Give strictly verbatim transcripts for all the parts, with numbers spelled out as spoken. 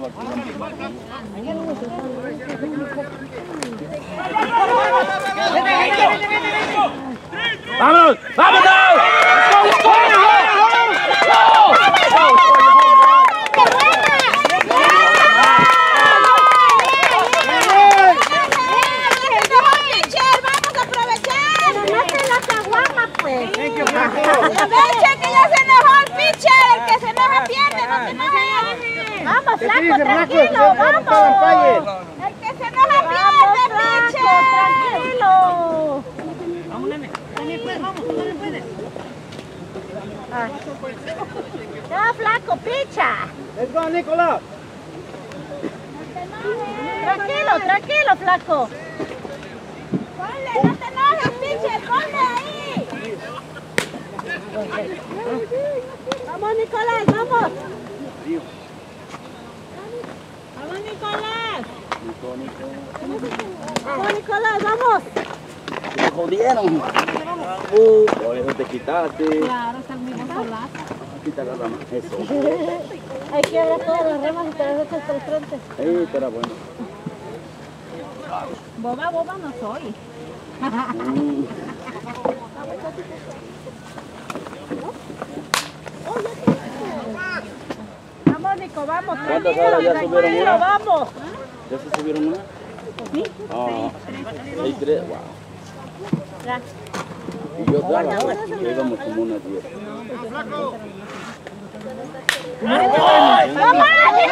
¡Vámonos! ¡Vámonos! Aprovechen que ya se enojó el pitcher, el que se enoja pierde, no se enoje. Vamos, flaco, tranquilo, vamos. El que se enoja pierde, pitcher. Tranquilo. Vamos, nene. Nene, pues, vamos, nene, puede. Ya, flaco, picha. Let's go, Nicolás. Tranquilo, tranquilo, flaco. Ponle, no te enojes, pitcher, ponle ahí. Vamos, Nicolás, vamos. Vamos, Nicolás. Vamos, Nicolás, vamos. Me jodieron. Uh, por eso te quitaste. Claro, está el mismo solazo. Quita la rama. Eso. Hay que abrir todas las ramas y te las echas por el frente. Ahí estará bueno. Boba, boba no soy. Mm. Vamos, Nico, vamos. ¿Cuántas horas ya subieron una? Vamos. ¿Ya se subieron una? Sí. Ah, seis, tres, wow. Ya. Y yo daba, pues, ya íbamos como unas diez. ¡Vamos!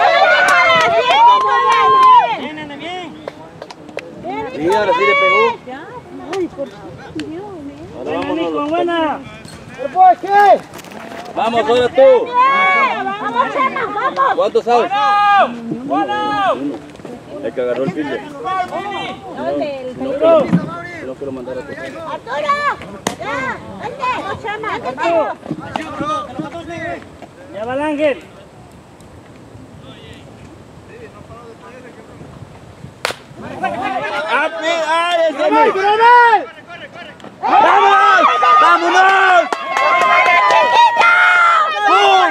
Bien, nene, bien. Sí, ahora sí le pegó. Ay, por Dios. Ahora vámonos. Buena. ¿Por qué? Vamos, ahora tú. Vamos, Chema, vamos. ¿Cuántos sabes? ¡Bueno! Uno. El que agarró el filde. ¿Dónde? No quiero, no quiero mandar a tu casa. ¡Arturo! ¡Ya! ¡Vente! ¡Vamos, Chema! ¡Vamos! Ya va el ángel. ¡Ay, ese no! ¡Vámonos! ¡Vámonos! ¡Uy!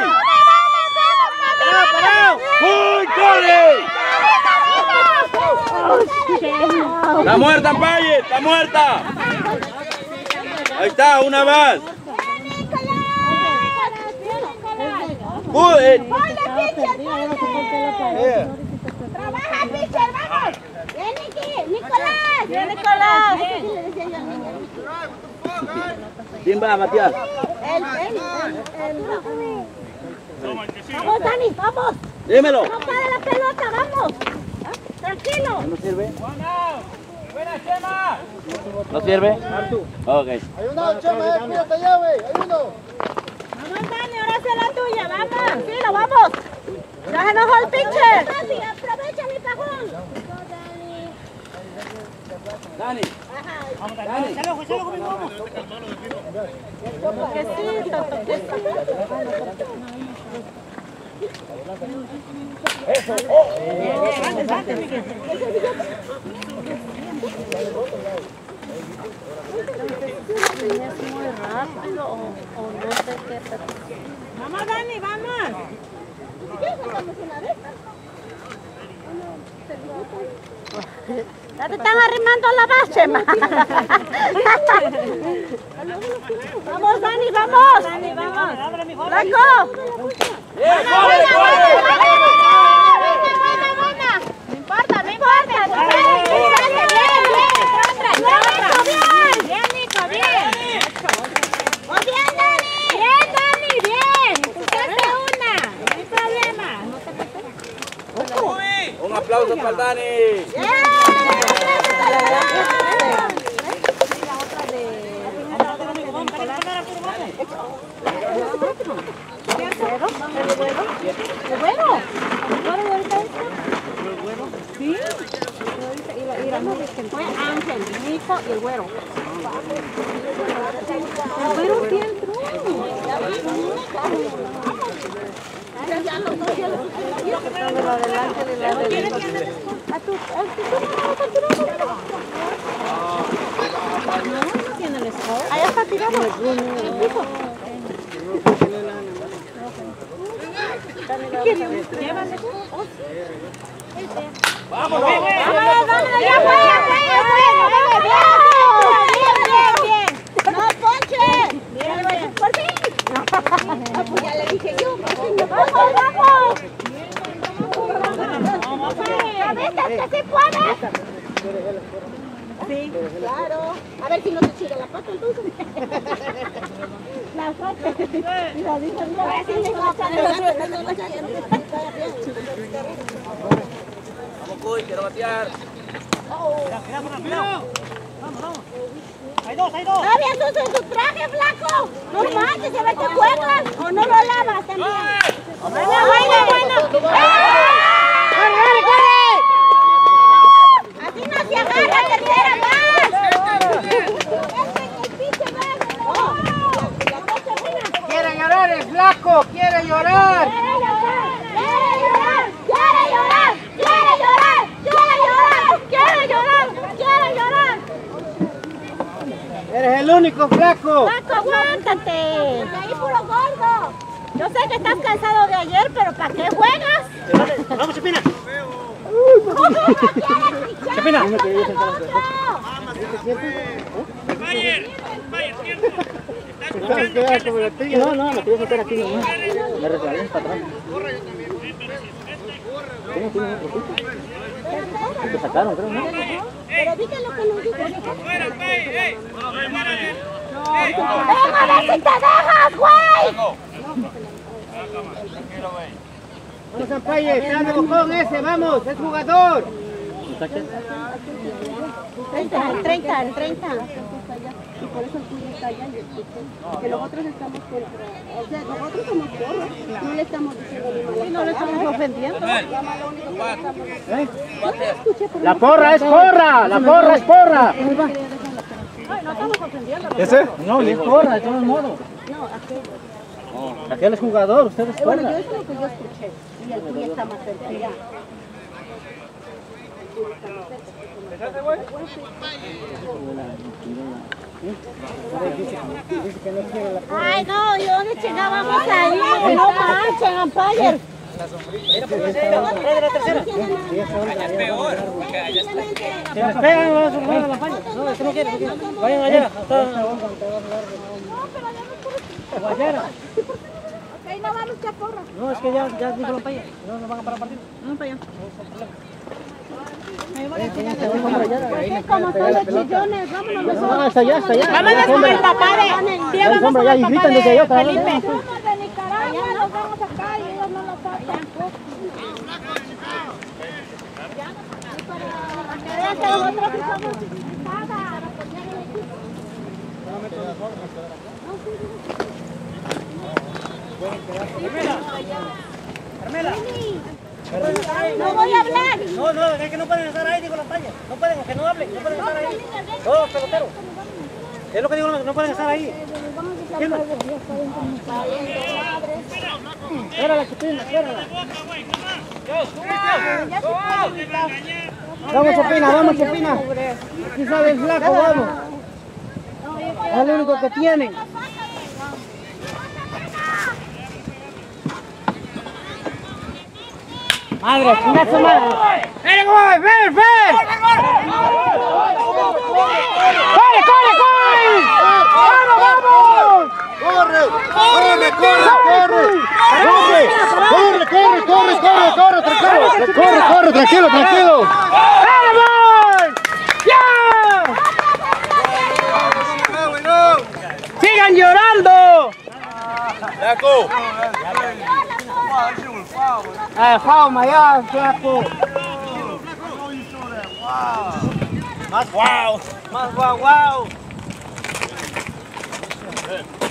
¡Uy, corre! ¡Está muerta, Paye! ¡Está muerta! Ahí está, una más. ¡Uy! eh. ¡Trabaja, pitcher! ¡Vamos! ¡Bien, Niki! ¡Nicolás! ¡Bien, Nicolás! ¿Quién va, Matías? Él, él, él. Vamos, Dani, vamos. Dímelo. No para la pelota, vamos. Tranquilo. ¿No sirve? ¡Buena, Chema! ¿No sirve? Ok. Ayuda, Chema, eh, cuídate ya, güey, ayuda. Vamos, Dani, ahora es la tuya, vamos. Tranquilo, vamos. Ya se enojó el pitcher. Aprovecha mi cajón. Dani. Vamos, Dani. ¡Échalo, échalo conmigo, vamos! Toquecito, toquecito. Eso. Antes, antes, Miguel. ¿Es muy rápido o, o no sé qué? Vamos, Dani, vamos. Ya te están arrimando la base, ma. Vamos, Dani, vamos. Dani, vamos. Ábrele, mi joven. ¡Blanco! ¡Eh, corre, corre! No importa, no importa. Bien, bien. Bien, Nico, bien. Muy bien, Dani. Bien, Dani, bien. Buscaste una. No hay problema. Un aplauso para el Dani. ¿El güero? ¿El güero de ahorita esto? Sí. Fue Ángel, Nico y el güero. El güero sí entró. Ya los dos, ya los dos. De lo adelante, de la adelante. A tu, a tu, no, no tiene el score. Allá está tirado. Vámonos, vámonos, ya fue, ya fue, ya fue. Bien, bien, bien. No, Ponche. Bien, bien. Por fin. Pues ya le dije yo. Vamos, vamos. ¿Ya viste que sí puedes? Sí, claro. A ver si no te tira la pata entonces. La pata. Mira, dice, no, así le va a salir. Vamos, Cuy, quiero batear. Mira, mira, mira. Vamos, vamos. Hay dos, hay dos. Está bien sucio en tu traje, flaco. No manches, a ver te juegas. O no lo lavas también. Bueno, bueno, bueno. ¡Corre, corre, corre! Así no se agarra, tercera más. Quiere llorar el flaco, quiere llorar. ¡Quiere llorar! ¡Quiere llorar! ¡Quiere llorar! ¡Quiere llorar! ¡Quiere llorar! ¡Quiere llorar! Eres el único flaco. ¡Flaco, aguántate! De ahí puro gordo. Yo sé que estás cansado de ayer, pero ¿para qué juegas? Vamos, Chepina. ¿Cómo no quieres fichar? Chepina. ¡Otro! Bayer, Bayer, tiempo. No, no, me quería sentar aquí nomás. Me resbalé para atrás. ¿Tiene, tiene un poquito? Te sacaron, creo, ¿no? Pero dije lo que nos dijo. Fuera, Bayer, ey. ¡Déjame si te dejas, güey! Vamos, Zampaye, dame el bocón ese, vamos, es jugador. treinta, el treinta, el treinta. Y por eso el tuyo está allá. Que nosotros estamos contra. O sea, nosotros somos porros. No le estamos diciendo ni mal. No le estamos ofendiendo. La porra es porra, la porra es porra. No, no estamos ofendiendo. ¿Ese? No, es porra, de todos modos. No, aquel. Aquel es jugador, usted es Bueno, yo porra. eso es lo que yo escuché. Y el tuyo está más cerca allá. Ay, no, ¿y dónde chingábamos ahí? No manchen, Ampire. Peor, porque allá está. Se nos pegan, vamos a jugar a la paña. No, eso no quiere, no quiere. Vayan allá. Guayara. Ok, no vamos a porra. No, es que ya, ya dijo la paña. No, no van a parar partido. Vamos para allá. Porque como son los chillones, vámonos nosotros. Hasta allá, hasta allá. Vámonos con el papá de... Sí, vamos con Ya, el y papá gritan desde allá, de otra vez. Felipe. Somos de Nicaragua, nos vamos acá y ellos no nos pasan. Para que vean que nosotros sí somos civilizadas, para apoyar el equipo. Carmela. No voy a hablar. No, no, es que no pueden estar ahí, digo la paña. No pueden, que no hablen, no pueden estar ahí. Todos peloteros. Es lo que digo, no pueden estar ahí. Espera la chupina, espérala. Vamos, Chepina, vamos, Chepina. Aquí sabe el flaco, vamos. Es el único que tienen. Madre, chinga su madre. ¡Ven, voy! ¡Ven, ven! ¡Corre, corre, corre! ¡Vamos, vamos! ¡Corre, corre, corre, corre! ¡Corre, corre, corre, corre, corre, corre, tranquilo! ¡Corre, corre, tranquilo, tranquilo! ¡Vamos! ¡Ya! ¡Sigan llorando! Flaco. ¡Eh, Jauma, ya, flaco! Más wow. Más guau, guau.